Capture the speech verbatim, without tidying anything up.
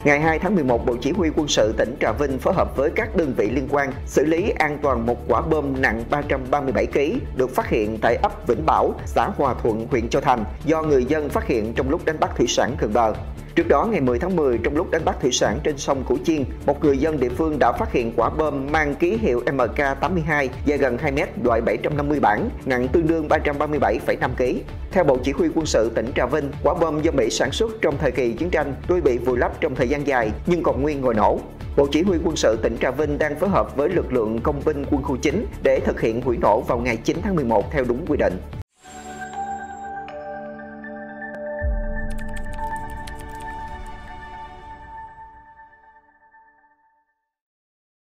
Ngày hai tháng mười một, Bộ Chỉ huy Quân sự tỉnh Trà Vinh phối hợp với các đơn vị liên quan xử lý an toàn một quả bom nặng ba trăm ba mươi bảy ki lô gam được phát hiện tại ấp Vĩnh Bảo, xã Hòa Thuận, huyện Châu Thành do người dân phát hiện trong lúc đánh bắt thủy sản gần bờ. Trước đó, ngày mười tháng mười, trong lúc đánh bắt thủy sản trên sông Củ Chiên, một người dân địa phương đã phát hiện quả bom mang ký hiệu M K tám mươi hai dài gần hai mét, loại bảy trăm năm mươi bản, nặng tương đương ba trăm ba mươi bảy phẩy năm ki lô gam. Theo Bộ Chỉ huy Quân sự tỉnh Trà Vinh, quả bom do Mỹ sản xuất trong thời kỳ chiến tranh, tuy bị vùi lấp trong thời gian dài nhưng còn nguyên ngồi nổ. Bộ Chỉ huy Quân sự tỉnh Trà Vinh đang phối hợp với lực lượng công binh quân khu chín để thực hiện hủy nổ vào ngày chín tháng mười một theo đúng quy định.